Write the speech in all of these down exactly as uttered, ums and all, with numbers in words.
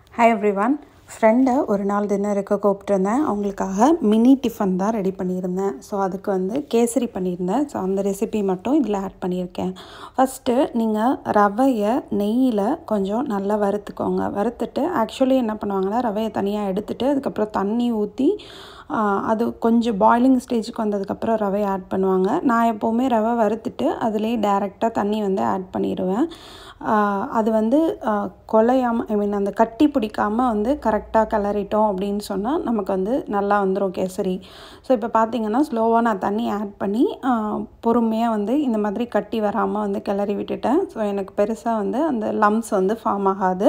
Hi everyone. ஃப்ரெண்டை ஒரு நாள் டின்னருக்கு கூப்பிட்டுருந்தேன். அவங்களுக்காக மினி டிஃபன் தான் ரெடி பண்ணியிருந்தேன். ஸோ அதுக்கு வந்து கேசரி பண்ணியிருந்தேன். ஸோ அந்த ரெசிபி மட்டும் இதில் ஆட் பண்ணியிருக்கேன். ஃபஸ்ட்டு நீங்கள் ரவையை நெய்யில் கொஞ்சம் நல்லா வறுத்துக்கோங்க. வறுத்துட்டு ஆக்சுவலி என்ன பண்ணுவாங்கன்னா, ரவையை தனியாக எடுத்துகிட்டு அதுக்கப்புறம் தண்ணி ஊற்றி அது கொஞ்சம் பாயிலிங் ஸ்டேஜுக்கு வந்ததுக்கப்புறம் ரவையை ஆட் பண்ணுவாங்க. நான் எப்போவுமே ரவை வறுத்துட்டு அதிலே டேரெக்டாக தண்ணி வந்து ஆட் பண்ணிடுவேன். அது வந்து குலையாமல் ஐ மீன் அந்த கட்டி பிடிக்காமல் வந்து கரெக்டாக கிளறிட்டோம் அப்படின்னு சொன்னால் நமக்கு வந்து நல்லா வந்துடும் கேசரி. ஸோ இப்போ பார்த்திங்கன்னா ஸ்லோவாக நான் தண்ணி ஆட் பண்ணி பொறுமையாக வந்து இந்த மாதிரி கட்டி வராமல் வந்து கிளறி விட்டுட்டேன். ஸோ எனக்கு பெருசாக வந்து அந்த லம்ஸ் வந்து ஃபார்ம் ஆகாது.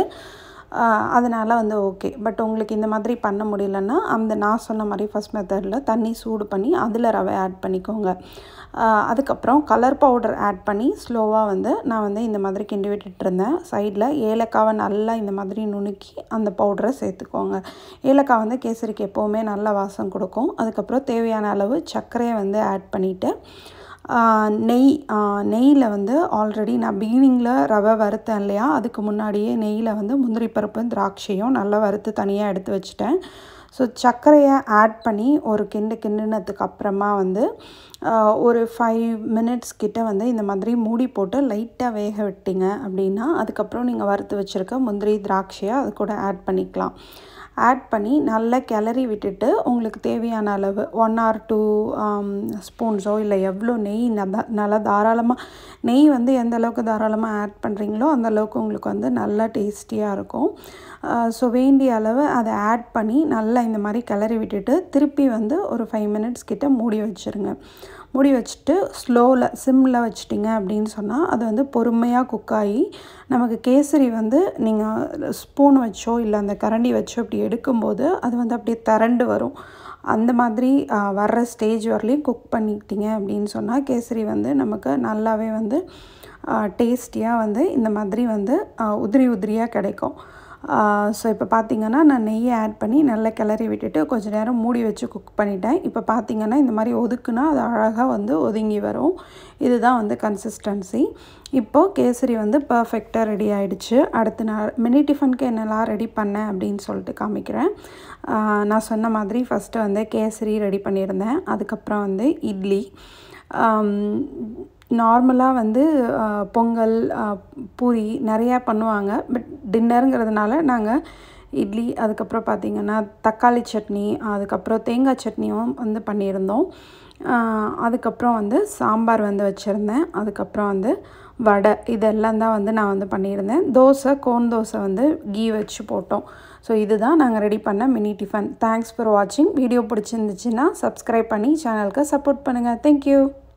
அதனால் வந்து ஓகே. பட் உங்களுக்கு இந்த மாதிரி பண்ண முடியலன்னா அந்த நான் சொன்ன மாதிரி ஃபஸ்ட் மெத்தடில் தண்ணி சூடு பண்ணி அதில் ரவை ஆட் பண்ணிக்கோங்க. அதுக்கப்புறம் கலர் பவுடர் ஆட் பண்ணி ஸ்லோவாக வந்து நான் வந்து இந்த மாதிரி கிண்டி விட்டுட்டுருந்தேன். சைடில் ஏலக்காவை நல்லா இந்த மாதிரி நுணுக்கி அந்த பவுடரை சேர்த்துக்கோங்க. ஏலக்காய் வந்து கேசரிக்கு எப்போவுமே நல்ல வாசம் கொடுக்கும். அதுக்கப்புறம் தேவையான அளவு சர்க்கரையை வந்து ஆட் பண்ணிவிட்டு நெய் நெய்யில் வந்து ஆல்ரெடி நான் பிகினிங்கில் ரவை வறுத்தேன் இல்லையா, அதுக்கு முன்னாடியே நெய்யில் வந்து முந்திரி பருப்பு திராட்சையும் நல்லா வறுத்து தனியாக எடுத்து வச்சுட்டேன். ஸோ சர்க்கரையை ஆட் பண்ணி ஒரு கிண்டு கிண்டுனதுக்கு அப்புறமா வந்து ஒரு ஃபைவ் மினிட்ஸ் கிட்ட வந்து இந்த மாதிரி மூடி போட்டு லைட்டாக வேக விட்டிங்க அப்படின்னா அதுக்கப்புறம் நீங்கள் வறுத்து வச்சுருக்க முந்திரி திராட்சையை அது கூட ஆட் பண்ணிக்கலாம். ஆட் பண்ணி நல்லா கிளறி விட்டுட்டு உங்களுக்கு தேவையான அளவு ஒன் ஆர் டூ ஸ்பூன்ஸோ இல்லை எவ்வளோ நெய் நல்லா நல்லா தாராளமாக நெய் வந்து எந்த அளவுக்கு தாராளமாக ஆட் பண்ணுறீங்களோ அந்த அளவுக்கு உங்களுக்கு வந்து நல்லா டேஸ்டியாக இருக்கும். ஸோ வேண்டிய அளவு அதை ஆட் பண்ணி நல்லா இந்த மாதிரி கிளறி விட்டுட்டு திருப்பி வந்து ஒரு ஃபைவ் மினிட்ஸ் கிட்ட மூடி வச்சுருங்க. மூடி வச்சுட்டு ஸ்லோவில் சிம்மில் வச்சிட்டிங்க அப்படின்னு சொன்னால் அது வந்து பொறுமையாக குக் ஆகி நமக்கு கேசரி வந்து நீங்கள் ஸ்பூன் வச்சோ இல்லை அந்த கரண்டி வச்சோ இப்படி எடுக்கும்போது அது வந்து அப்படியே திரண்டு வரும். அந்த மாதிரி வர்ற ஸ்டேஜ் வரலையும் குக் பண்ணிக்கிட்டிங்க அப்படின்னு சொன்னால் கேசரி வந்து நமக்கு நல்லாவே வந்து டேஸ்டியாக வந்து இந்த மாதிரி வந்து உதிரி உதிரியாக கிடைக்கும். ஸோ இப்போ பார்த்திங்கன்னா நான் நெய்யை ஆட் பண்ணி நல்லா கிளறி விட்டுட்டு கொஞ்சம் நேரம் மூடி வச்சு குக் பண்ணிட்டேன். இப்போ பார்த்திங்கன்னா இந்த மாதிரி ஒதுக்குனா அது அழகாக வந்து ஒதுங்கி வரும். இதுதான் வந்து கன்சிஸ்டன்சி. இப்போது கேசரி வந்து பர்ஃபெக்டாக ரெடி ஆகிடுச்சு. அடுத்து நான் மினி டிஃபனுக்கு என்னெல்லாம் ரெடி பண்ணேன் அப்படின்னு சொல்லிட்டு காமிக்கிறேன். நான் சொன்ன மாதிரி ஃபஸ்ட்டு வந்து கேசரி ரெடி பண்ணியிருந்தேன். அதுக்கப்புறம் வந்து இட்லி, நார்மலாக வந்து பொங்கல் பூரி நிறையா பண்ணுவாங்க. பட் டின்னருங்கிறதுனால நாங்கள் இட்லி, அதுக்கப்புறம் பார்த்திங்கன்னா தக்காளி சட்னி, அதுக்கப்புறம் தேங்காய் சட்னியும் வந்து பண்ணியிருந்தோம். அதுக்கப்புறம் வந்து சாம்பார் வந்து வச்சுருந்தேன். அதுக்கப்புறம் வந்து வடை, இதெல்லாம் தான் வந்து நான் வந்து பண்ணியிருந்தேன். தோசை, கோன் தோசை வந்து கீ வச்சு போட்டோம். ஸோ இதுதான் நாங்கள் ரெடி பண்ண மினி டிஃபன். தேங்க்ஸ் ஃபார் வாட்சிங். வீடியோ பிடிச்சிருந்துச்சுன்னா சப்ஸ்கிரைப் பண்ணி சேனலுக்கு சப்போர்ட் பண்ணுங்கள். தேங்க்யூ.